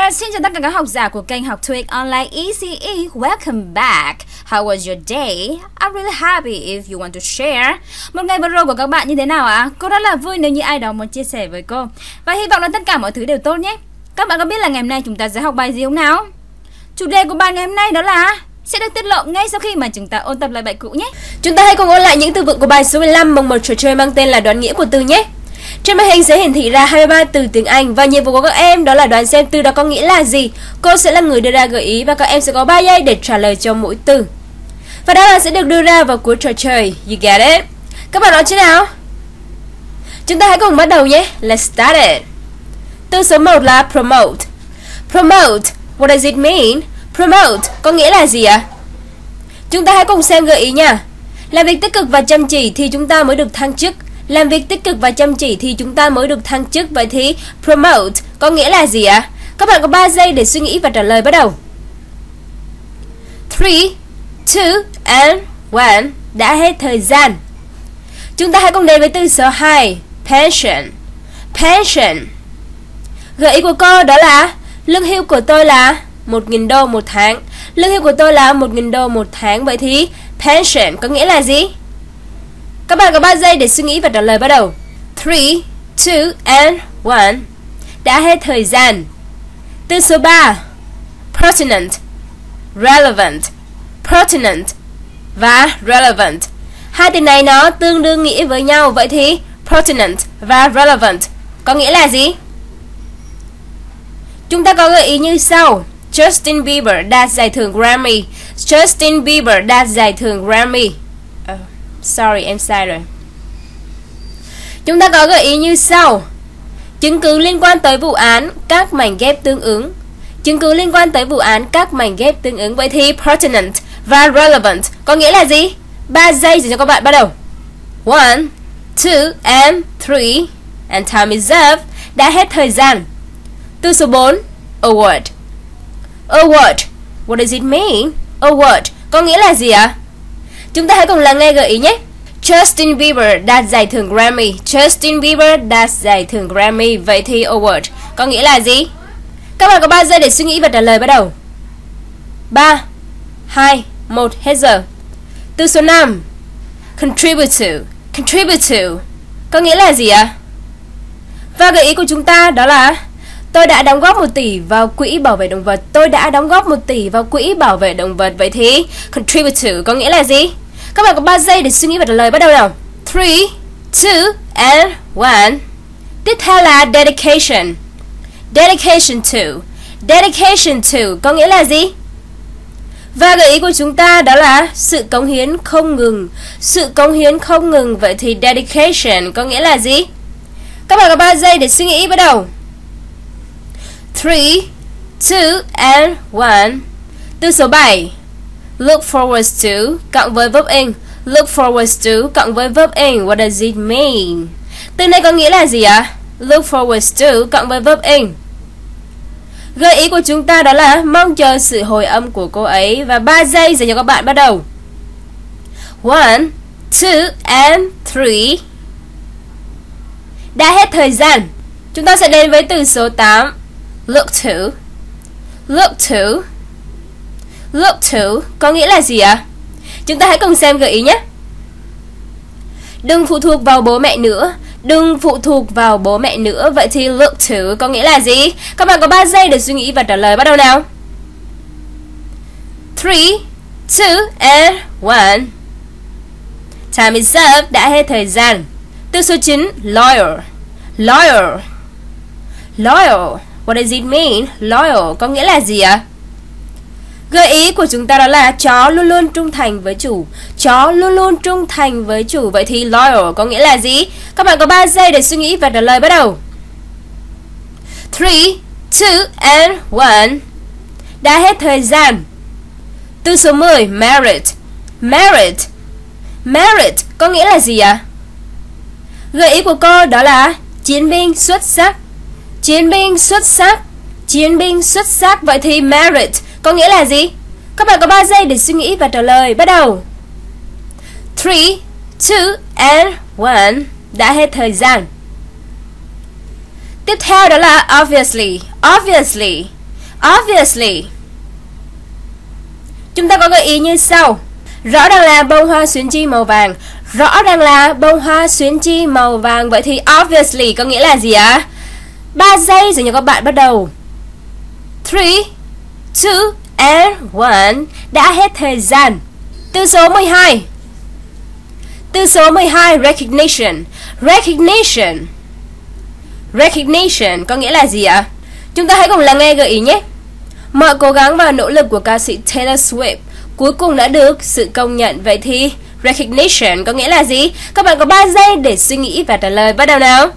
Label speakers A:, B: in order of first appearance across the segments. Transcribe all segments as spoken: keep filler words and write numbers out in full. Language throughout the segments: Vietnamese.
A: Alright, xin chào tất cả các học giả của kênh học TOEIC Online e xê e. Welcome back. How was your day? I'm really happy if you want to share. Một ngày vừa rồi của các bạn như thế nào ạ? À? Cô rất là vui nếu như ai đó muốn chia sẻ với cô. Và hy vọng là tất cả mọi thứ đều tốt nhé. Các bạn có biết là ngày hôm nay chúng ta sẽ học bài gì không nào? Chủ đề của bài ngày hôm nay đó là sẽ được tiết lộ ngay sau khi mà chúng ta ôn tập lại bài cũ nhé. Chúng ta hãy cùng ôn lại những từ vựng của bài số mười lăm bằng một trò chơi mang tên là đoán nghĩa của từ nhé. Trên màn hình sẽ hiển thị ra hai mươi ba từ tiếng Anh và nhiệm vụ của các em đó là đoán xem từ đó có nghĩa là gì. Cô sẽ là người đưa ra gợi ý và các em sẽ có ba giây để trả lời cho mỗi từ. Và đáp án sẽ được đưa ra vào cuối trò chơi. You get it? Các bạn nói thế nào? Chúng ta hãy cùng bắt đầu nhé. Let's start it. Từ số một là promote. Promote, what does it mean? Promote có nghĩa là gì ạ? À? Chúng ta hãy cùng xem gợi ý nha. Làm việc tích cực và chăm chỉ thì chúng ta mới được thăng chức. Làm việc tích cực và chăm chỉ thì chúng ta mới được thăng chức. Vậy thì promote có nghĩa là gì ạ? À? Các bạn có ba giây để suy nghĩ và trả lời, bắt đầu. three, two, and one. Đã hết thời gian. Chúng ta hãy cùng đến với từ số hai, pension. Pension. Gợi ý của cô đó là lương hưu của tôi là một nghìn đô một tháng. Lương hưu của tôi là một nghìn đô một tháng. Vậy thì pension có nghĩa là gì? Các bạn có ba giây để suy nghĩ và trả lời, bắt đầu. three, two, and one. Đã hết thời gian. Từ số ba, pertinent. Relevant. Pertinent và relevant. Hai từ này nó tương đương nghĩa với nhau. Vậy thì pertinent và relevant có nghĩa là gì? Chúng ta có gợi ý như sau. Justin Bieber đạt giải thưởng Grammy. Justin Bieber đạt giải thưởng Grammy. Oh, sorry, em sai rồi. Chúng ta có gợi ý như sau. Chứng cứ liên quan tới vụ án, các mảnh ghép tương ứng. Chứng cứ liên quan tới vụ án, các mảnh ghép tương ứng. Vậy thì pertinent và relevant có nghĩa là gì? ba giây dành cho các bạn, bắt đầu. one, two, and three. And time is up. Đã hết thời gian. Từ số bốn, award. Award, what does it mean? Award có nghĩa là gì ạ? À? Chúng ta hãy cùng lắng nghe gợi ý nhé. Justin Bieber đạt giải thưởng Grammy. Justin Bieber đạt giải thưởng Grammy. Vậy thì award có nghĩa là gì? Các bạn có ba giây để suy nghĩ và trả lời, bắt đầu. ba, hai, một, hết giờ. Từ số năm, contribute to. Contribute to có nghĩa là gì ạ? À? Và gợi ý của chúng ta đó là tôi đã đóng góp một tỷ vào quỹ bảo vệ động vật. Tôi đã đóng góp một tỷ vào quỹ bảo vệ động vật. Vậy thì contribute to có nghĩa là gì? Các bạn có ba giây để suy nghĩ và trả lời, bắt đầu nào. three, two, and one. Tiếp theo là dedication. Dedication to. Dedication to có nghĩa là gì? Và gợi ý của chúng ta đó là sự cống hiến không ngừng. Sự cống hiến không ngừng. Vậy thì dedication có nghĩa là gì? Các bạn có ba giây để suy nghĩ, bắt đầu. three, two, and one. Từ số bảy, look forward to cộng với verb in. Look forward to cộng với verb in. What does it mean? Từ này có nghĩa là gì ạ? À? Look forward to cộng với verb in. Gợi ý của chúng ta đó là mong chờ sự hồi âm của cô ấy. Và ba giây dành cho các bạn, bắt đầu. one, two, and three. Đã hết thời gian. Chúng ta sẽ đến với từ số tám, look to. Look to. Look to có nghĩa là gì ạ? À? Chúng ta hãy cùng xem gợi ý nhé. Đừng phụ thuộc vào bố mẹ nữa. Đừng phụ thuộc vào bố mẹ nữa. Vậy thì look to có nghĩa là gì? Các bạn có ba giây để suy nghĩ và trả lời, bắt đầu nào. three, two, and one. Time is up. Đã hết thời gian. Từ số chín, loyal. Loyal. Loyal, what does it mean? Loyal có nghĩa là gì ạ? À? Gợi ý của chúng ta đó là chó luôn luôn trung thành với chủ. Chó luôn luôn trung thành với chủ. Vậy thì loyal có nghĩa là gì? Các bạn có ba giây để suy nghĩ và trả lời, bắt đầu. three, two, and one. Đã hết thời gian. Từ số mười, merit. Merit. Merit có nghĩa là gì ạ? À? Gợi ý của cô đó là chiến binh xuất sắc. Chiến binh xuất sắc. Chiến binh xuất sắc. Vậy thì merit có nghĩa là gì? Các bạn có ba giây để suy nghĩ và trả lời, bắt đầu. three, two, and one. Đã hết thời gian. Tiếp theo đó là obviously. Obviously Obviously. Chúng ta có gợi ý như sau. Rõ ràng là bông hoa xuyến chi màu vàng. Rõ ràng là bông hoa xuyến chi màu vàng. Vậy thì obviously có nghĩa là gì ạ? ba giây rồi nha các bạn, bắt đầu. three, two, and one. Đã hết thời gian. Từ số mười hai. Từ số mười hai, recognition. Recognition. Recognition có nghĩa là gì ạ? Chúng ta hãy cùng lắng nghe gợi ý nhé. Mọi cố gắng và nỗ lực của ca sĩ Taylor Swift cuối cùng đã được sự công nhận. Vậy thì recognition có nghĩa là gì? Các bạn có ba giây để suy nghĩ và trả lời. Bắt đầu nào.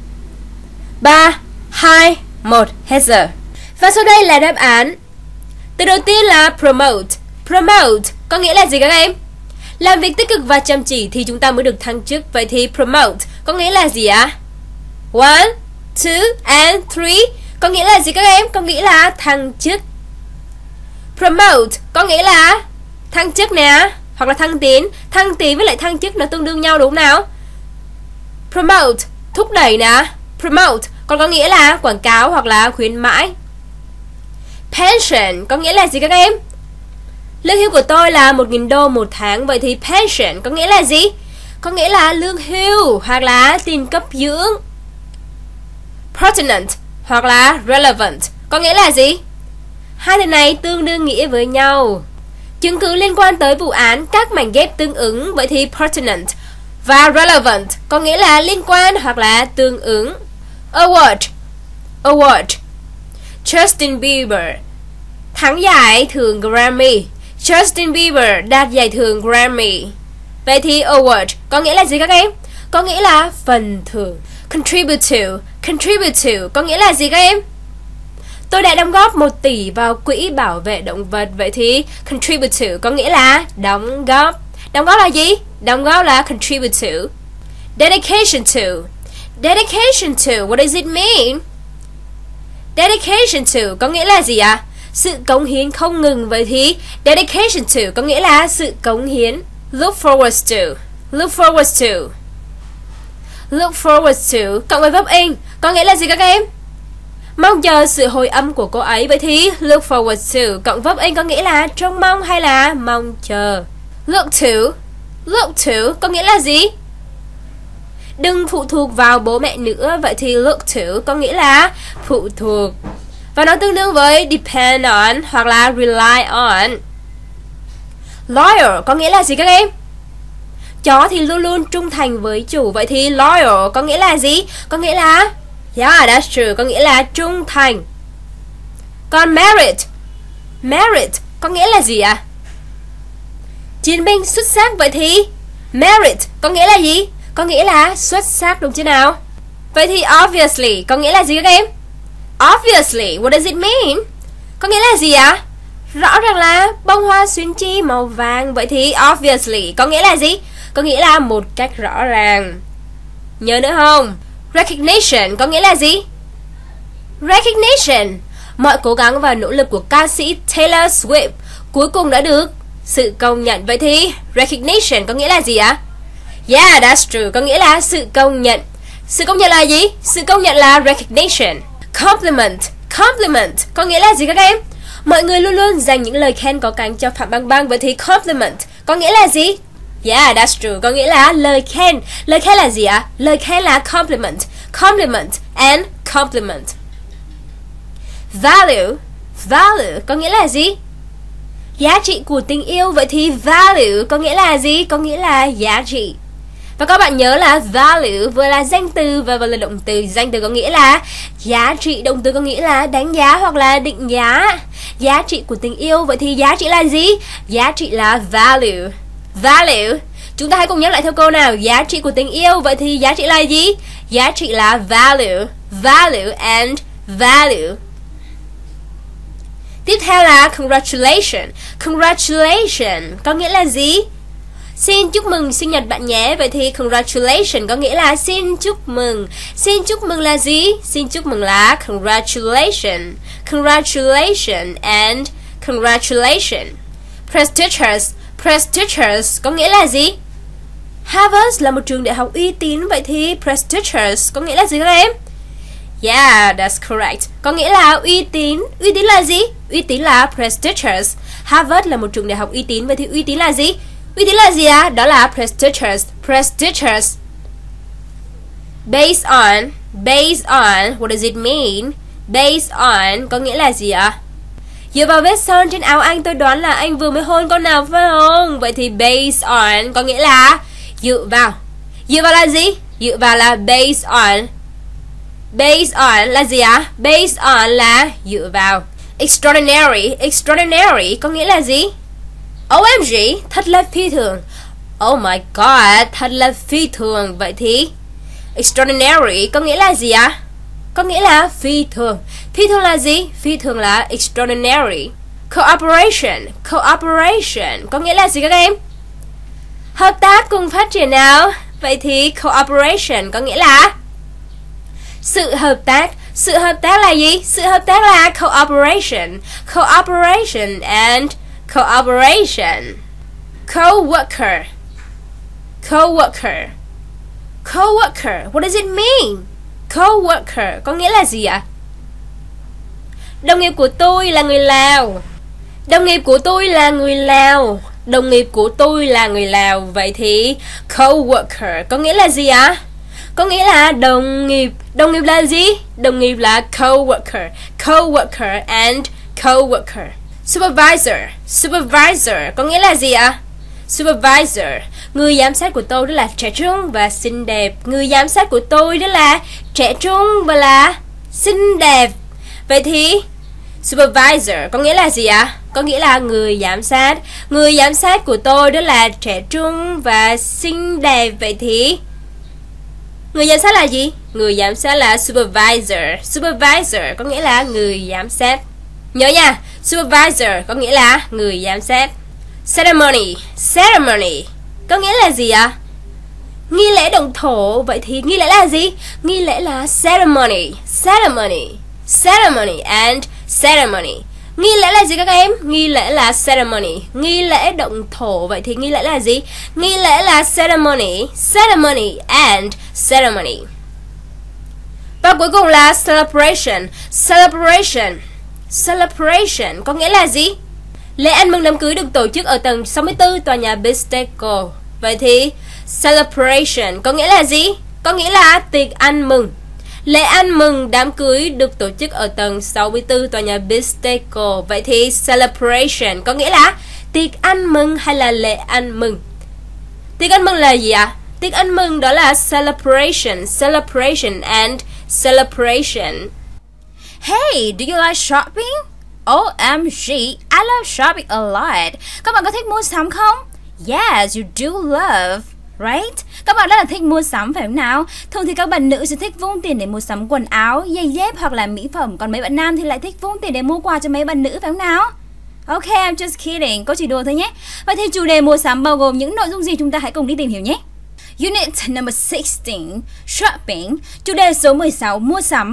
A: ba, hai, một, hết giờ. Và sau đây là đáp án. Từ đầu tiên là promote. Promote có nghĩa là gì các em? Làm việc tích cực và chăm chỉ thì chúng ta mới được thăng chức. Vậy thì promote có nghĩa là gì ạ? One, two, and three. Có nghĩa là gì các em? Có nghĩa là thăng chức. Promote có nghĩa là thăng chức nè, hoặc là thăng tiến. Thăng tiến với lại thăng chức nó tương đương nhau đúng không nào? Promote, thúc đẩy nè. Promote còn có nghĩa là quảng cáo hoặc là khuyến mãi. Pension có nghĩa là gì các em? Lương hưu của tôi là một nghìn đô một tháng. Vậy thì pension có nghĩa là gì? Có nghĩa là lương hưu hoặc là tiền cấp dưỡng. Pertinent hoặc là relevant có nghĩa là gì? Hai từ này tương đương nghĩa với nhau. Chứng cứ liên quan tới vụ án, các mảnh ghép tương ứng. Vậy thì pertinent và relevant có nghĩa là liên quan hoặc là tương ứng. Award. Award. Justin Bieber thắng giải thưởng Grammy. Justin Bieber đạt giải thưởng Grammy. Vậy thì award có nghĩa là gì các em? Có nghĩa là phần thưởng. Contribute to. Contribute to có nghĩa là gì các em? Tôi đã đóng góp một tỷ vào quỹ bảo vệ động vật. Vậy thì contribute to có nghĩa là đóng góp. Đóng góp là gì? Đóng góp là contribute to. Dedication to. Dedication to, what does it mean? Dedication to có nghĩa là gì ạ? À? Sự cống hiến không ngừng. Vậy thì dedication to có nghĩa là sự cống hiến. Look forward to. Look forward to. Look forward to cộng với verb in có nghĩa là gì các em? Mong chờ sự hồi âm của cô ấy. Vậy thì look forward to cộng verb in có nghĩa là trông mong hay là mong chờ. Look to. Look to có nghĩa là gì? Đừng phụ thuộc vào bố mẹ nữa. Vậy thì look to có nghĩa là phụ thuộc. Và nó tương đương với depend on hoặc là rely on. Loyal có nghĩa là gì các em? Chó thì luôn luôn trung thành với chủ. Vậy thì loyal có nghĩa là gì? Có nghĩa là yeah, that's true, có nghĩa là trung thành. Còn merit. Merit có nghĩa là gì ạ? À? Chiến binh xuất sắc. Vậy thì merit có nghĩa là gì? Có nghĩa là xuất sắc đúng chưa nào? Vậy thì obviously có nghĩa là gì các em? Obviously, what does it mean? Có nghĩa là gì ạ? À? Rõ ràng là bông hoa xuyến chi màu vàng. Vậy thì obviously có nghĩa là gì? Có nghĩa là một cách rõ ràng. Nhớ nữa không? Recognition có nghĩa là gì? Recognition, mọi cố gắng và nỗ lực của ca sĩ Taylor Swift cuối cùng đã được sự công nhận. Vậy thì recognition có nghĩa là gì ạ? Yeah, that's true, có nghĩa là sự công nhận. Sự công nhận là gì? Sự công nhận là recognition. Compliment. Compliment có nghĩa là gì các em? Mọi người luôn luôn dành những lời khen có cánh cho Phạm Băng Băng. Vậy thì compliment có nghĩa là gì? Yeah, that's true, có nghĩa là lời khen. Lời khen là gì ạ? Lời khen là compliment. Compliment and compliment. Value. Value có nghĩa là gì? Giá trị của tình yêu. Vậy thì value có nghĩa là gì? Có nghĩa là giá trị. Và các bạn nhớ là value vừa là danh từ và vừa là động từ. Danh từ có nghĩa là giá trị, động từ có nghĩa là đánh giá hoặc là định giá. Giá trị của tình yêu. Vậy thì giá trị là gì? Giá trị là value. Value. Chúng ta hãy cùng nhắc lại theo câu nào. Giá trị của tình yêu. Vậy thì giá trị là gì? Giá trị là value. Value and value. Tiếp theo là congratulations. Congratulations có nghĩa là gì? Xin chúc mừng sinh nhật bạn nhé. Vậy thì congratulations có nghĩa là xin chúc mừng. Xin chúc mừng là gì? Xin chúc mừng là congratulations. Congratulations and congratulations. Prestigious. Prestigious có nghĩa là gì? Harvard là một trường đại học uy tín. Vậy thì prestigious có nghĩa là gì các em? Yeah, that's correct. Có nghĩa là uy tín. Uy tín là gì? Uy tín là prestigious. Harvard là một trường đại học uy tín. Vậy thì uy tín là gì? Uy tín là gì ạ? À? Đó là prestigious. Prestigious. Based on. Based on. What does it mean? Based on có nghĩa là gì ạ? À? Dựa vào vết son trên áo anh tôi đoán là anh vừa mới hôn con nào phải không? Vậy thì based on có nghĩa là dựa vào. Dựa vào là gì? Dựa vào là based on. Based on là gì ạ? À? Based on là dựa vào. Extraordinary. Extraordinary có nghĩa là gì? O M G, thật là phi thường. Oh my god, thật là phi thường. Vậy thì extraordinary có nghĩa là gì ạ? À? Có nghĩa là phi thường. Phi thường là gì? Phi thường là extraordinary. Cooperation. Cooperation có nghĩa là gì các em? Hợp tác cùng phát triển nào? Vậy thì cooperation có nghĩa là sự hợp tác. Sự hợp tác là gì? Sự hợp tác là cooperation. Cooperation and cooperation. Co-worker. Co-worker. Co-worker. What does it mean? Co-worker có nghĩa là gì ạ? Đồng nghiệp của tôi là người Lào. Đồng nghiệp của tôi là người Lào. Đồng nghiệp của tôi là người Lào. Vậy thì co-worker có nghĩa là gì ạ? Có nghĩa là đồng nghiệp. Đồng nghiệp là gì? Đồng nghiệp là co-worker. Co-worker and co-worker. Supervisor. Supervisor có nghĩa là gì ạ? Supervisor. Người giám sát của tôi đó là trẻ trung và xinh đẹp. Người giám sát của tôi đó là trẻ trung và là xinh đẹp. Vậy thì supervisor có nghĩa là gì ạ? Có nghĩa là người giám sát. Người giám sát của tôi đó là trẻ trung và xinh đẹp. Vậy thì người giám sát là gì? Người giám sát là supervisor. Supervisor có nghĩa là người giám sát. Nhớ nha, supervisor có nghĩa là người giám sát. Ceremony. Ceremony có nghĩa là gì ạ? Nghi lễ động thổ. Vậy thì nghi lễ là gì? Nghi lễ là ceremony. Ceremony. Ceremony and ceremony. Nghi lễ là gì các em? Nghi lễ là ceremony. Nghi lễ động thổ. Vậy thì nghi lễ là gì? Nghi lễ là ceremony. Ceremony and ceremony. Và cuối cùng là celebration. Celebration. Celebration có nghĩa là gì? Lễ ăn mừng đám cưới được tổ chức ở tầng sáu mươi tư tòa nhà Bisteco. Vậy thì celebration có nghĩa là gì? Có nghĩa là tiệc ăn mừng. Lễ ăn mừng đám cưới được tổ chức ở tầng sáu mươi tư tòa nhà Bisteco. Vậy thì celebration có nghĩa là tiệc ăn mừng hay là lễ ăn mừng. Tiệc ăn mừng là gì ạ? À? Tiệc ăn mừng đó là celebration. Celebration and celebration.
B: Hey, do you like shopping? O M G, I love shopping a lot. Các bạn có thích mua sắm không? Yes, you do love, right? Các bạn rất là thích mua sắm phải không nào? Thường thì các bạn nữ sẽ thích vung tiền để mua sắm quần áo, giày dép hoặc là mỹ phẩm. Còn mấy bạn nam thì lại thích vung tiền để mua quà cho mấy bạn nữ phải không nào? Ok, I'm just kidding, có chỉ đùa thôi nhé. Vậy thì chủ đề mua sắm bao gồm những nội dung gì chúng ta hãy cùng đi tìm hiểu nhé. Unit number sixteen, shopping. Chủ đề số mười sáu, mua sắm.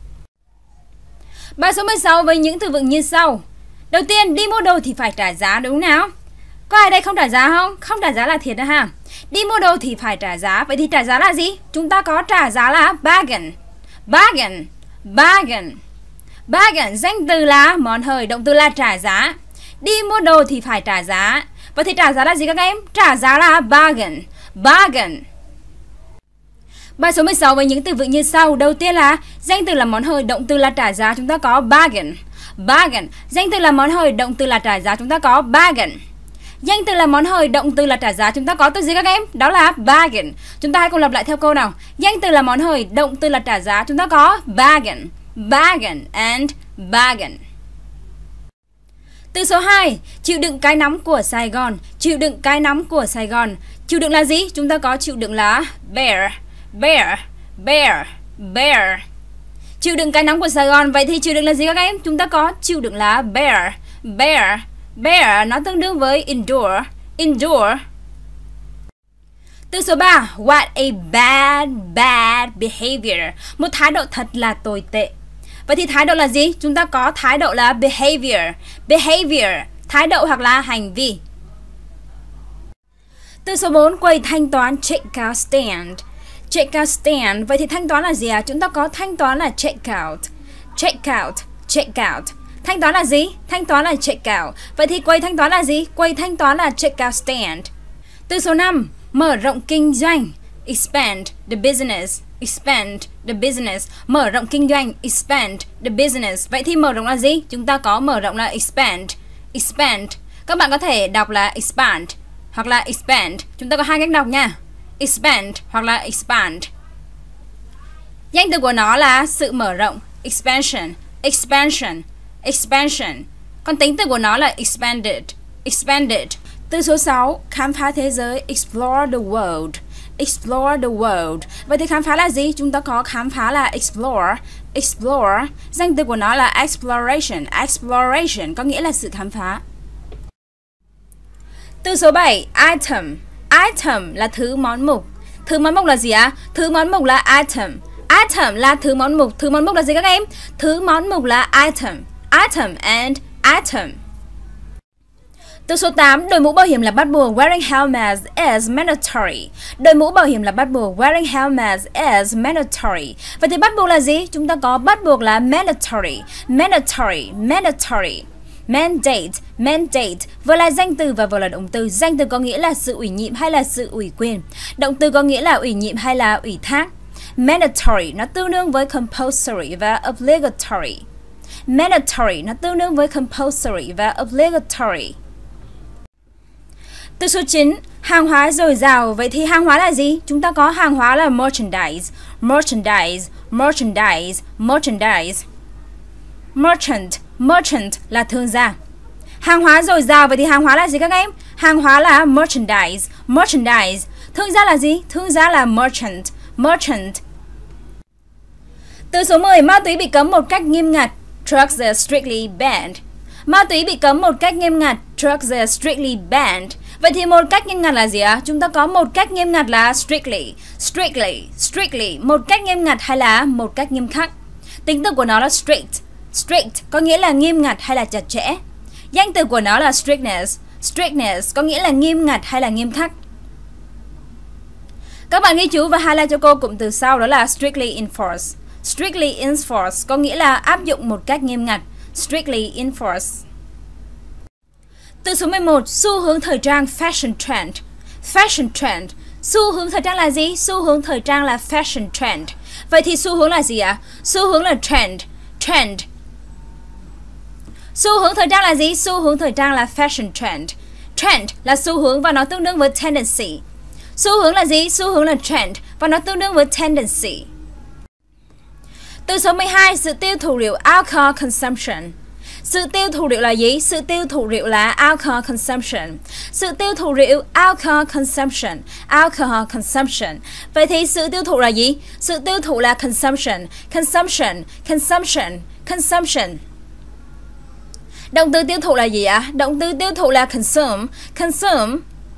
B: Bài số mười sáu với những từ vựng như sau. Đầu tiên, đi mua đồ thì phải trả giá đúng không nào? Có ai đây không trả giá không? Không trả giá là thiệt đó ha. Đi mua đồ thì phải trả giá. Vậy thì trả giá là gì? Chúng ta có trả giá là bargain. Bargain. Bargain. Bargain. Danh từ là món hời, động từ là trả giá. Đi mua đồ thì phải trả giá. Vậy thì trả giá là gì các em? Trả giá là bargain. Bargain. Bài số mười sáu với những từ vựng như sau. Đầu tiên là danh từ là món hời, động từ là trả giá, chúng ta có bargain. Bargain. Danh từ là món hời, động từ là trả giá, chúng ta có bargain. Danh từ là món hời, động từ là trả giá, chúng ta có từ gì các em? Đó là bargain. Chúng ta hãy cùng lặp lại theo câu nào. Danh từ là món hời, động từ là trả giá, chúng ta có bargain. Bargain and bargain. Từ số hai, chịu đựng cái nóng của Sài Gòn. Chịu đựng cái nóng của Sài Gòn. Chịu đựng là gì? Chúng ta có chịu đựng là bear. Bear. Bear. Bear. Chịu đựng cái nóng của Sài Gòn. Vậy thì chịu đựng là gì các em? Chúng ta có chịu đựng là bear. Bear. Bear nó tương đương với endure. Endure. Từ số ba, what a bad, bad behavior. Một thái độ thật là tồi tệ. Vậy thì thái độ là gì? Chúng ta có thái độ là behavior. Behavior, thái độ hoặc là hành vi. Từ số bốn, quầy thanh toán checkout stand. Checkout stand. Vậy thì thanh toán là gì ạ? À? Chúng ta có thanh toán là checkout. Checkout, checkout. Thanh toán là gì? Thanh toán là checkout. Vậy thì quầy thanh toán là gì? Quầy thanh toán là checkout stand. Từ số năm, mở rộng kinh doanh. Expand the business. Expand the business. Mở rộng kinh doanh. Expand the business. Vậy thì mở rộng là gì? Chúng ta có mở rộng là expand. Expand. Các bạn có thể đọc là expand hoặc là expand. Chúng ta có hai cách đọc nha. Expand hoặc là expand. Danh từ của nó là sự mở rộng. Expansion. Expansion. Expansion. Còn tính từ của nó là expanded. Expanded. Từ số sáu, khám phá thế giới. Explore the world. Explore the world. Vậy thì khám phá là gì? Chúng ta có khám phá là explore. Explore. Danh từ của nó là exploration. Exploration có nghĩa là sự khám phá. Từ số bảy, item. Item là thứ món mục. Thứ món mục là gì ạ? Thứ món mục là item. Item là thứ món mục. Thứ món mục là gì các em? Thứ món mục là item. Item and item. Từ số tám, đội mũ bảo hiểm là bắt buộc. Wearing helmet is mandatory. Đội mũ bảo hiểm là bắt buộc. Wearing helmet is mandatory. Vậy thì bắt buộc là gì? Chúng ta có bắt buộc là mandatory. Mandatory. Mandatory. Mandate. Mandate vừa là danh từ và vừa là động từ. Danh từ có nghĩa là sự ủy nhiệm hay là sự ủy quyền. Động từ có nghĩa là ủy nhiệm hay là ủy thác. Mandatory nó tương đương với compulsory và obligatory. Mandatory nó tương đương với compulsory và obligatory. Từ số chín, hàng hóa dồi dào. Vậy thì hàng hóa là gì? Chúng ta có hàng hóa là merchandise. Merchandise. Merchandise. Merchandise. Merchant. Merchant là thương gia. Hàng hóa dồi dào. Vậy thì hàng hóa là gì các em? Hàng hóa là merchandise. Merchandise. Thương gia là gì? Thương gia là merchant. Merchant. Từ số mười, ma túy bị cấm một cách nghiêm ngặt. Drugs are strictly banned. Ma túy bị cấm một cách nghiêm ngặt. Drugs are strictly banned. Vậy thì một cách nghiêm ngặt là gì ạ? Chúng ta có một cách nghiêm ngặt là strictly. Strictly. Strictly. Một cách nghiêm ngặt hay là một cách nghiêm khắc. Tính từ của nó là strict. Strict có nghĩa là nghiêm ngặt hay là chặt chẽ. Danh từ của nó là strictness. Strictness có nghĩa là nghiêm ngặt hay là nghiêm khắc. Các bạn ghi chú và highlight cho cô cụm từ sau đó là strictly enforced. Strictly enforced có nghĩa là áp dụng một cách nghiêm ngặt. Strictly enforced. Từ số mười một, xu hướng thời trang fashion trend. Fashion trend. Xu hướng thời trang là gì? Xu hướng thời trang là fashion trend. Vậy thì xu hướng là gì ạ? Xu hướng là trend. Trend. Xu hướng thời trang là gì? Xu hướng thời trang là fashion trend. Trend là xu hướng và nó tương đương với tendency. Xu hướng là gì? Xu hướng là trend và nó tương đương với tendency. Từ số mười hai, sự tiêu thụ rượu alcohol consumption. Sự tiêu thụ rượu là gì? Sự tiêu thụ rượu là alcohol consumption. Sự tiêu thụ rượu alcohol consumption. Alcohol consumption. Vậy thì sự tiêu thụ là gì? Sự tiêu thụ là consumption. Consumption. Consumption. Consumption. Động từ tiêu thụ là gì ạ? Động từ tiêu thụ là consume. Consume.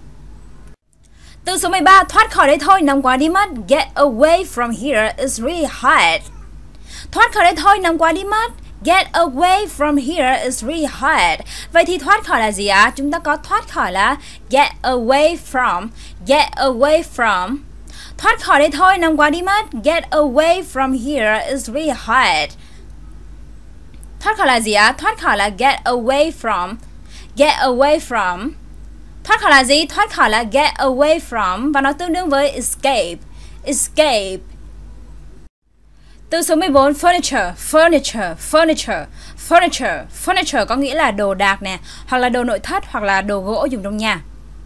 B: Từ số mười ba, thoát khỏi đây thôi, nóng quá đi mất. Get away from here, it's really hot. Thoát khỏi đây thôi, nóng quá đi mất. Get away from here, it's really hot. Vậy thì thoát khỏi là gì ạ? Chúng ta có thoát khỏi là get away from. Get away from. Thoát khỏi đây thôi, nóng quá đi mất. Get away from here, it's really hot. Thoát khỏi là gì ạ? Thoát khỏi là get away from. Get away from. Thoát khỏi là gì? Thoát khỏi là get away from và nó tương đương với escape. Escape. Từ số mười bốn, furniture. Furniture. Furniture. Furniture. Furniture có nghĩa là đồ đạc nè, hoặc là đồ nội thất, hoặc là đồ gỗ dùng trong nhà.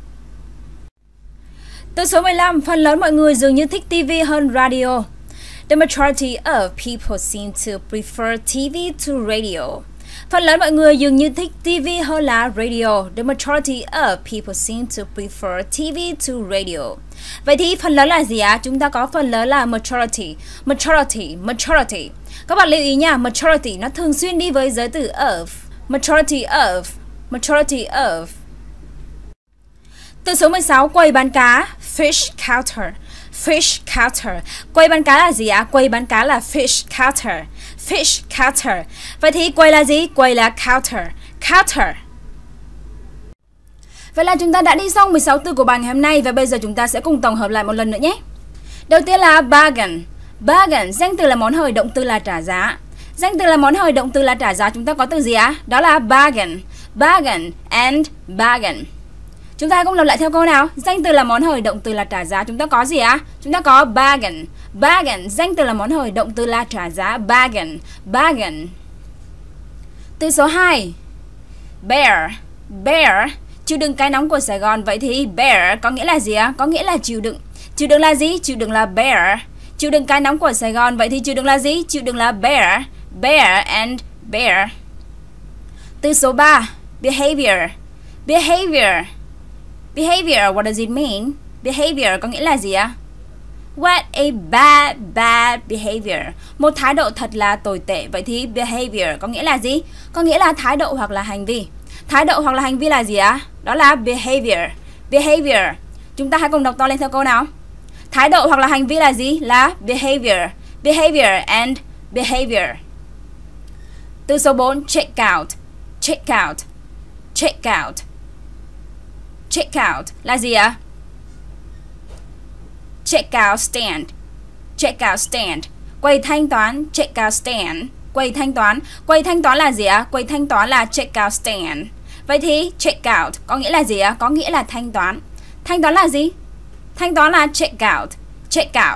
B: Từ số mười lăm, phần lớn mọi người dường như thích ti vi hơn radio. The majority of people seem to prefer ti vi to radio. Phần lớn mọi người dường như thích ti vi hơn là radio. The majority of people seem to prefer ti vi to radio. Vậy thì phần lớn là gì ạ? Chúng ta có phần lớn là majority. Majority. Majority. Các bạn lưu ý nha, majority nó thường xuyên đi với giới từ of. Majority of. Majority of. Từ số mười sáu, quầy bán cá. Fish counter. Fish counter. Quầy bán cá là gì ạ? Quầy bán cá là fish counter. Fish counter. Vậy thì quầy là gì? Quầy là counter. Counter. Vậy là chúng ta đã đi xong mười sáu từ của bài ngày hôm nay và bây giờ chúng ta sẽ cùng tổng hợp lại một lần nữa nhé. Đầu tiên là bargain. Bargain, danh từ là món hời, động từ là trả giá. Danh từ là món hời, động từ là trả giá, chúng ta có từ gì á? Đó là bargain. Bargain and bargain. Chúng ta cùng lặp lại theo câu nào. Danh từ là món hời, động từ là trả giá, chúng ta có gì á? Chúng ta có bargain. Bargain, danh từ là món hời, động từ là trả giá. Bargain. Bargain. Từ số hai. Bear. Bear, chịu đựng cái nóng của Sài Gòn. Vậy thì bear có nghĩa là gì á? Có nghĩa là chịu đựng. Chịu đựng là gì? Chịu đựng là bear. Chịu đựng cái nóng của Sài Gòn. Vậy thì chịu đựng là gì? Chịu đựng là bear. Bear and bear. Từ số ba. Behavior. Behavior. Behavior, what does it mean? Behavior có nghĩa là gì á? What a bad, bad behavior. Một thái độ thật là tồi tệ. Vậy thì behavior có nghĩa là gì? Có nghĩa là thái độ hoặc là hành vi. Thái độ hoặc là hành vi là gì á? Đó là behavior. Behavior. Chúng ta hãy cùng đọc to lên theo câu nào. Thái độ hoặc là hành vi là gì? Là behavior. Behavior and behavior. Từ số bốn. Check out. Check out. Check out. Check out là gì ạ? Check out stand. Check out stand. Quầy thanh toán. Check out stand. Quầy thanh toán. Quầy thanh toán là gì ạ? Quầy thanh toán là check out stand. Vậy thì check out có nghĩa là gì ạ? Có nghĩa là thanh toán. Thanh toán là gì? Thanh toán là check out. Check out.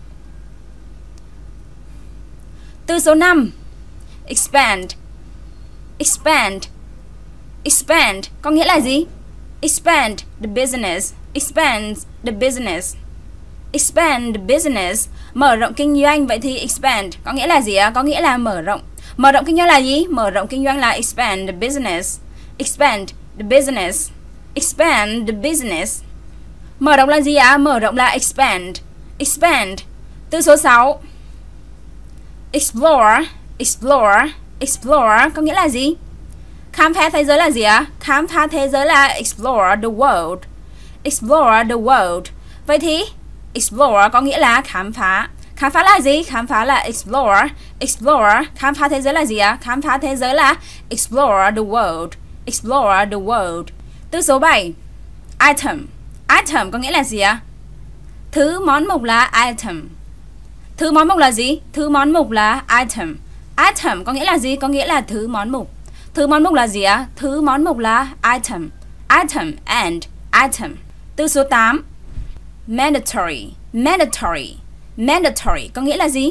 B: Từ số năm. Expand. Expand. Expand có nghĩa là gì? Expand the business. Expand the business. Expand the business. Mở rộng kinh doanh. Vậy thì expand có nghĩa là gì ạ? Có nghĩa là mở rộng. Mở rộng kinh doanh là gì? Mở rộng kinh doanh là expand the business. Expand the business. Expand the business. Mở rộng là gì ạ? Mở rộng là expand. Expand. Từ số sáu. Explore. Explore. Explore có nghĩa là gì? Khám phá thế giới là gì ạ? Khám phá thế giới là explore the world. Explore the world. Vậy thì explore có nghĩa là khám phá. Khám phá là gì? Khám phá là explore. Explore. Khám phá thế giới là gì ạ? Khám phá thế giới là explore the world. Explore the world. Từ số bảy. Item. Item có nghĩa là gì ạ? Thứ món mục là item. Thứ món mục là gì? Thứ món mục là item. Item có nghĩa là gì? Có nghĩa là thứ món mục. Thứ món mục là gì ạ? Thứ món mục là item. Item and item. Từ số tám. Mandatory. Mandatory. Mandatory có nghĩa là gì?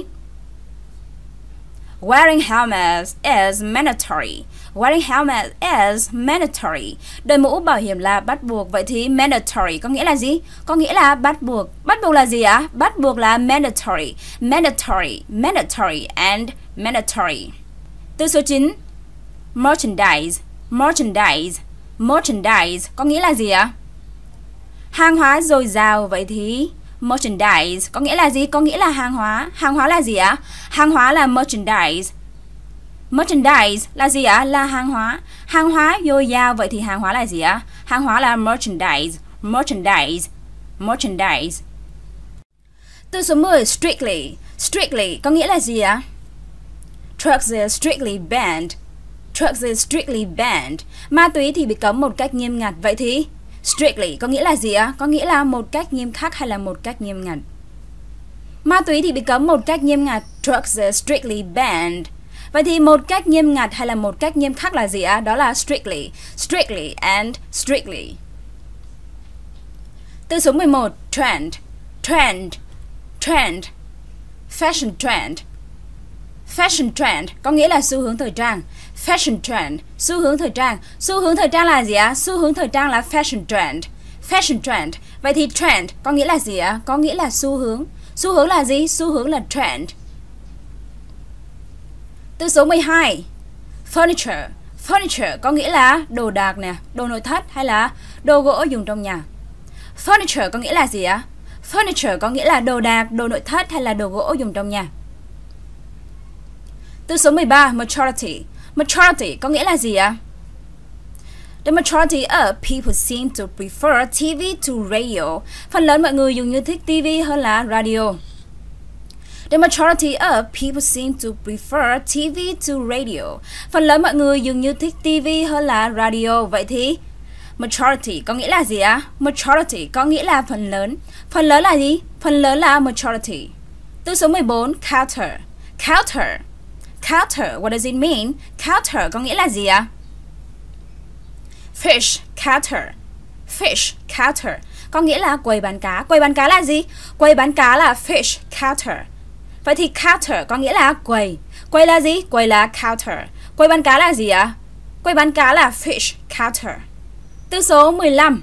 B: Wearing helmet is mandatory. Wearing helmet is mandatory. Đội mũ bảo hiểm là bắt buộc. Vậy thì mandatory có nghĩa là gì? Có nghĩa là bắt buộc. Bắt buộc là gì ạ? Bắt buộc là mandatory. Mandatory. Mandatory and mandatory. Từ số chín. Merchandise. Merchandise. Merchandise có nghĩa là gì ạ? Hàng hóa dồi dào. Vậy thì merchandise có nghĩa là gì? Có nghĩa là hàng hóa. Hàng hóa là gì ạ? Hàng hóa là merchandise. Merchandise là gì ạ? Là hàng hóa. Hàng hóa dồi dào. Vậy thì hàng hóa là gì ạ? Hàng hóa là merchandise. Merchandise. Merchandise. Từ số mười. Strictly. Strictly có nghĩa là gì ạ? Drugs is strictly banned. Drugs is strictly banned. Ma túy thì bị cấm một cách nghiêm ngặt. Vậy thì strictly có nghĩa là gì ạ? Có nghĩa là một cách nghiêm khắc hay là một cách nghiêm ngặt. Ma túy thì bị cấm một cách nghiêm ngặt. Drugs is strictly banned. Vậy thì một cách nghiêm ngặt hay là một cách nghiêm khắc là gì ạ? Đó là strictly. Strictly and strictly. Từ số mười một. Trend. Trend. Trend. Fashion trend. Fashion trend có nghĩa là xu hướng thời trang. Fashion trend, xu hướng thời trang. Xu hướng thời trang là gì ạ? Xu hướng thời trang là fashion trend. Fashion trend. Vậy thì trend có nghĩa là gì ạ? Có nghĩa là xu hướng. Xu hướng là gì? Xu hướng là trend. Từ số mười hai. Furniture. Furniture có nghĩa là đồ đạc nè, đồ nội thất hay là đồ gỗ dùng trong nhà. Furniture có nghĩa là gì ạ? Furniture có nghĩa là đồ đạc, đồ nội thất hay là đồ gỗ dùng trong nhà. Từ số mười ba. Majority. Majority có nghĩa là gì ạ? The majority of people seem to prefer ti vi to radio. Phần lớn mọi người dường như thích ti vi hơn là radio. The majority of people seem to prefer ti vi to radio. Phần lớn mọi người dường như thích ti vi hơn là radio. Vậy thì Majority có nghĩa là gì á? Majority có nghĩa là phần lớn. Phần lớn là gì? Phần lớn là majority. Từ số mười bốn, counter. Counter. Counter, what does it mean? Counter có nghĩa là gì ạ? Fish counter. Fish counter có nghĩa là quầy bán cá. Quầy bán cá là gì? Quầy bán cá là fish counter. Vậy thì counter có nghĩa là quầy. Quầy là gì? Quầy là counter. Quầy bán cá là gì ạ? Quầy bán cá là fish counter. Từ số mười lăm.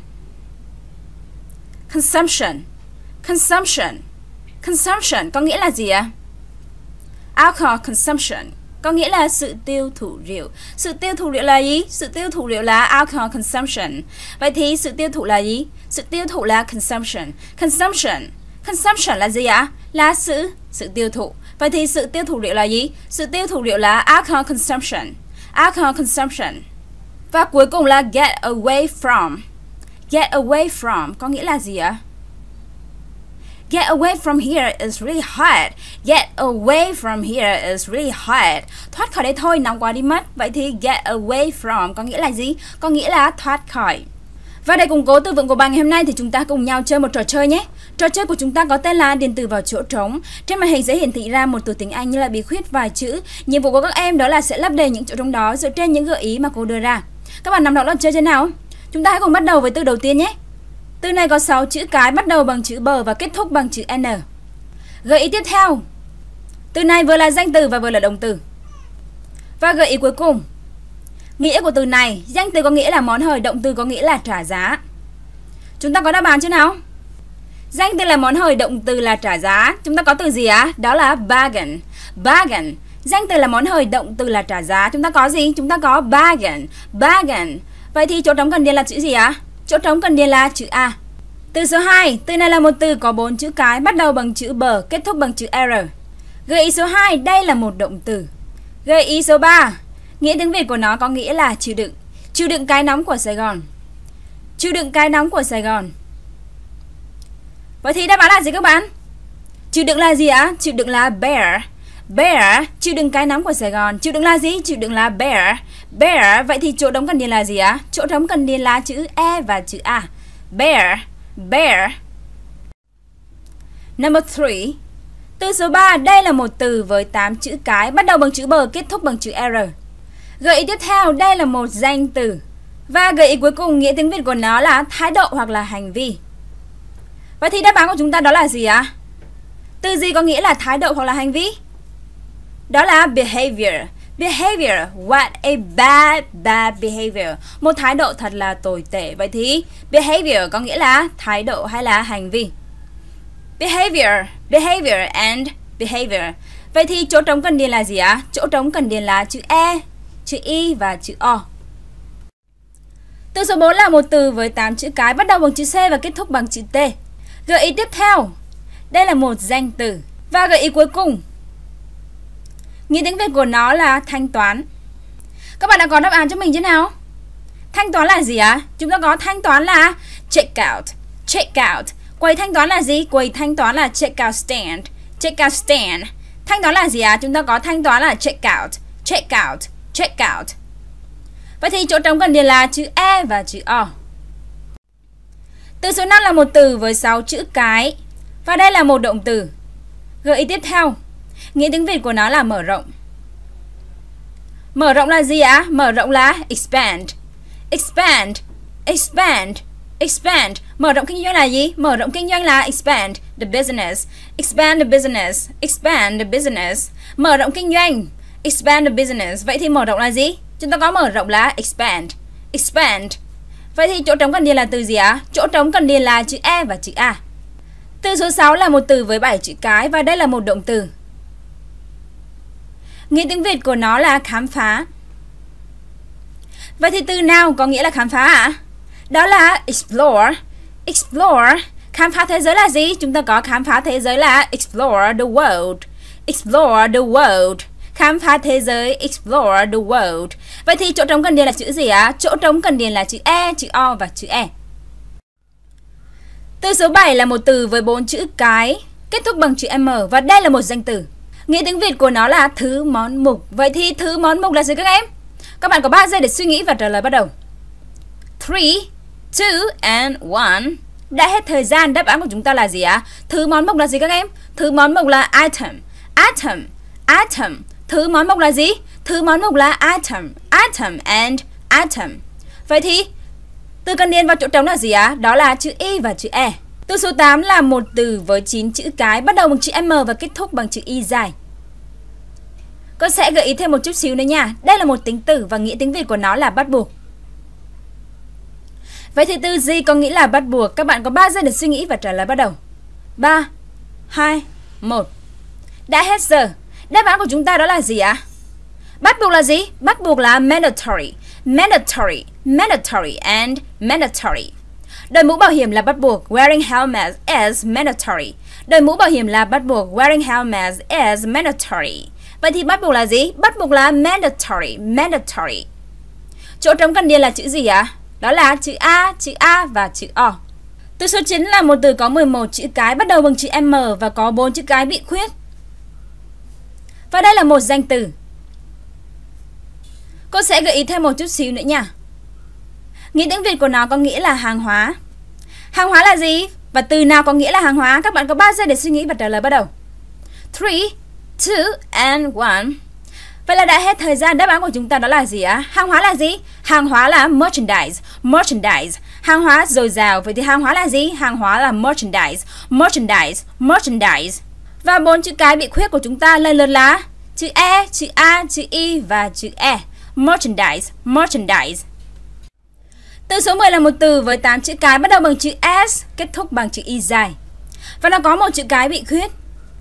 B: Consumption. Consumption. Consumption có nghĩa là gì ạ? Alcohol consumption có nghĩa là sự tiêu thụ rượu. Sự tiêu thụ rượu là gì? Sự tiêu thụ rượu là alcohol consumption. Vậy thì sự tiêu thụ là gì? Sự tiêu thụ là consumption. Consumption. Consumption là gì ạ? Là sự sự tiêu thụ. Vậy thì sự tiêu thụ rượu là gì? Sự tiêu thụ rượu là alcohol consumption. Alcohol consumption. Và cuối cùng là get away from. Get away from có nghĩa là gì ạ? Get away from here is really hot. Get away from here is really hot. Thoát khỏi đây thôi, nóng quá đi mất. Vậy thì get away from có nghĩa là gì? Có nghĩa là thoát khỏi. Và để củng cố từ vựng của bài ngày hôm nay thì chúng ta cùng nhau chơi một trò chơi nhé. Trò chơi của chúng ta có tên là điền từ vào chỗ trống. Trên màn hình sẽ hiển thị ra một từ tiếng Anh như là bí quyết vài chữ. Nhiệm vụ của các em đó là sẽ lấp đầy những chỗ trống đó dựa trên những gợi ý mà cô đưa ra. Các bạn nắm rõ luật chơi thế nào? Chúng ta hãy cùng bắt đầu với từ đầu tiên nhé. Từ này có sáu chữ cái bắt đầu bằng chữ B và kết thúc bằng chữ N. Gợi ý tiếp theo. Từ này vừa là danh từ và vừa là động từ. Và gợi ý cuối cùng. Nghĩa của từ này, danh từ có nghĩa là món hời, động từ có nghĩa là trả giá. Chúng ta có đáp án chưa nào? Danh từ là món hời, động từ là trả giá. Chúng ta có từ gì á? Đó là bargain. Bargain. Danh từ là món hời, động từ là trả giá. Chúng ta có gì? Chúng ta có bargain. Bargain. Vậy thì chỗ trống cần điền là chữ gì á? Chỗ trống cần điền là chữ A. Từ số hai, từ này là một từ có bốn chữ cái bắt đầu bằng chữ B, kết thúc bằng chữ R. Gợi ý số hai, đây là một động từ. Gợi ý số ba, nghĩa tiếng Việt của nó có nghĩa là chịu đựng. Chịu đựng cái nóng của Sài Gòn. Chịu đựng cái nóng của Sài Gòn. Vậy thì đáp án là gì các bạn? Chịu đựng là gì ạ? Chịu đựng là bear. Bear, chịu đựng cái nóng của Sài Gòn. Chịu đựng là gì? Chịu đựng là bear. Bear, vậy thì chỗ trống cần điền là gì ạ? Chỗ trống cần điền là chữ E và chữ A. Bear, bear. Number three. Từ số ba, đây là một từ với tám chữ cái bắt đầu bằng chữ B, kết thúc bằng chữ R. Gợi ý tiếp theo, đây là một danh từ. Và gợi ý cuối cùng, nghĩa tiếng Việt của nó là thái độ hoặc là hành vi. Vậy thì đáp án của chúng ta đó là gì ạ? Từ gì có nghĩa là thái độ hoặc là hành vi? Đó là behavior. Behavior, what a bad, bad behavior. Một thái độ thật là tồi tệ. Vậy thì behavior có nghĩa là thái độ hay là hành vi. Behavior, behavior and behavior. Vậy thì chỗ trống cần điền là gì ạ? Chỗ trống cần điền là chữ E, chữ I và chữ O. Từ số bốn là một từ với tám chữ cái bắt đầu bằng chữ C và kết thúc bằng chữ T. Gợi ý tiếp theo, đây là một danh từ. Và gợi ý cuối cùng, nghĩa tiếng Việt của nó là thanh toán. Các bạn đã có đáp án cho mình chứ nào? Thanh toán là gì ạ? Chúng ta có thanh toán là check out. Check out. Quầy thanh toán là gì? Quầy thanh toán là check out stand. Check out stand. Thanh toán là gì ạ? Chúng ta có thanh toán là check out. Check out. Check out. Vậy thì chỗ trống cần điền là chữ E và chữ O. Từ số năm là một từ với sáu chữ cái. Và đây là một động từ. Gợi ý tiếp theo, nghĩa tiếng Việt của nó là mở rộng. Mở rộng là gì ạ? Mở rộng là expand. Expand. Expand. Expand. Mở rộng kinh doanh là gì? Mở rộng kinh doanh là expand the business. Expand the business. Expand the business. Mở rộng kinh doanh. Expand the business. Vậy thì mở rộng là gì? Chúng ta có mở rộng là expand. Expand. Vậy thì chỗ trống cần điền là từ gì ạ? Chỗ trống cần điền là chữ E và chữ A. Từ số sáu là một từ với bảy chữ cái và đây là một động từ. Nghĩa tiếng Việt của nó là khám phá. Vậy thì từ nào có nghĩa là khám phá ạ? Đó là explore. Explore. Khám phá thế giới là gì? Chúng ta có khám phá thế giới là explore the world. Explore the world. Khám phá thế giới, explore the world. Vậy thì chỗ trống cần điền là chữ gì ạ? Chỗ trống cần điền là chữ E, chữ O và chữ E. Từ số bảy là một từ với bốn chữ cái, kết thúc bằng chữ M và đây là một danh từ. Nghĩa tiếng Việt của nó là thứ món mục. Vậy thì thứ món mục là gì các em? Các bạn có ba giây để suy nghĩ và trả lời bắt đầu. three, two, and one. Đã hết thời gian, đáp án của chúng ta là gì ạ? Thứ món mộc là gì các em? Thứ món mộc là item. Item, item. Thứ món mộc là gì? Thứ món mộc là item. Item and item. Vậy thì từ cần điền vào chỗ trống là gì ạ? Đó là chữ Y và chữ E. Từ số tám là một từ với chín chữ cái bắt đầu bằng chữ M và kết thúc bằng chữ Y dài. Con sẽ gợi ý thêm một chút xíu nữa nha. Đây là một tính từ và nghĩa tiếng Việt của nó là bắt buộc. Vậy thì từ gì có nghĩa là bắt buộc? Các bạn có ba giây để suy nghĩ và trả lời bắt đầu. ba, hai, một. Đã hết giờ. Đáp án của chúng ta đó là gì ạ? Bắt buộc là gì? Bắt buộc là mandatory. Mandatory, mandatory and mandatory. Đội mũ bảo hiểm là bắt buộc. Wearing helmet is mandatory. Đội mũ bảo hiểm là bắt buộc. Wearing helmet is mandatory. Vậy thì bắt buộc là gì? Bắt buộc là mandatory. Mandatory. Chỗ trống cần điền là chữ gì ạ? Đó là chữ A, chữ A và chữ O. Từ số chín là một từ có mười một chữ cái bắt đầu bằng chữ M và có bốn chữ cái bị khuyết. Và đây là một danh từ. Cô sẽ gợi ý thêm một chút xíu nữa nha. Nghĩa tiếng Việt của nó có nghĩa là hàng hóa. Hàng hóa là gì? Và từ nào có nghĩa là hàng hóa? Các bạn có ba giây để suy nghĩ và trả lời bắt đầu. three, two, and one. Vậy là đã hết thời gian. Đáp án của chúng ta đó là gì ạ? Hàng hóa là gì? Hàng hóa là merchandise. Merchandise. Hàng hóa dồi dào. Vậy thì hàng hóa là gì? Hàng hóa là merchandise. Merchandise. Merchandise. Và bốn chữ cái bị khuyết của chúng ta lần lượt là chữ E, chữ A, chữ Y và chữ E. Merchandise. Merchandise. Từ số mười là một từ với tám chữ cái bắt đầu bằng chữ S, kết thúc bằng chữ Y dài. Và nó có một chữ cái bị khuyết.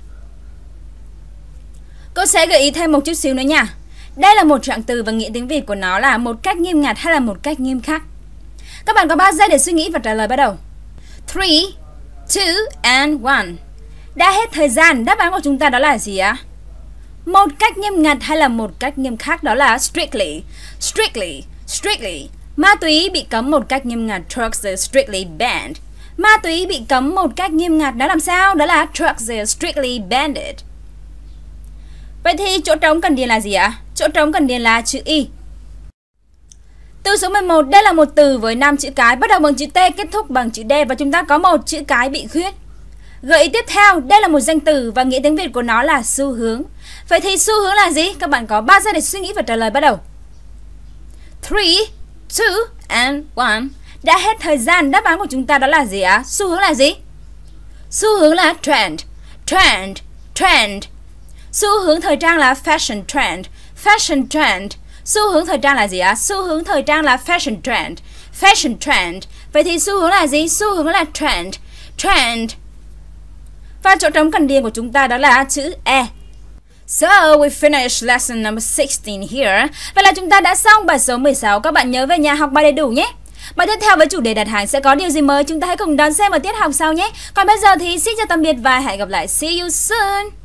B: Cô sẽ gợi ý thêm một chút xíu nữa nha. Đây là một trạng từ và nghĩa tiếng Việt của nó là một cách nghiêm ngặt hay là một cách nghiêm khắc. Các bạn có ba giây để suy nghĩ và trả lời bắt đầu. three, two, and one. Đã hết thời gian. Đáp án của chúng ta đó là gì ạ? Một cách nghiêm ngặt hay là một cách nghiêm khắc, đó là strictly. Strictly. Strictly. Ma túy bị cấm một cách nghiêm ngặt. Drugs are strictly banned. Ma túy bị cấm một cách nghiêm ngặt. Đó làm sao? Đó là drugs are strictly banned. Vậy thì chỗ trống cần điền là gì ạ? Chỗ trống cần điền là chữ Y. Từ số mười một, đây là một từ với năm chữ cái bắt đầu bằng chữ T, kết thúc bằng chữ D và chúng ta có một chữ cái bị khuyết. Gợi ý tiếp theo, đây là một danh từ và nghĩa tiếng Việt của nó là xu hướng. Vậy thì xu hướng là gì? Các bạn có ba giây để suy nghĩ và trả lời bắt đầu. three, two, and one. Đã hết thời gian. Đáp án của chúng ta đó là gì ạ? Xu hướng là gì? Xu hướng là trend. Trend. Trend. Xu hướng thời trang là fashion trend. Fashion trend. Xu hướng thời trang là gì ạ? Xu hướng thời trang là fashion trend. Fashion trend. Vậy thì xu hướng là gì? Xu hướng là trend. Trend. Và chỗ trống cần điền của chúng ta đó là chữ E. So we finished lesson number sixteen here. Vậy là chúng ta đã xong bài số mười sáu. Các bạn nhớ về nhà học bài đầy đủ nhé. Bài tiếp theo với chủ đề đặt hàng sẽ có điều gì mới? Chúng ta hãy cùng đón xem ở tiết học sau nhé. Còn bây giờ thì xin chào tạm biệt và hẹn gặp lại. See you soon.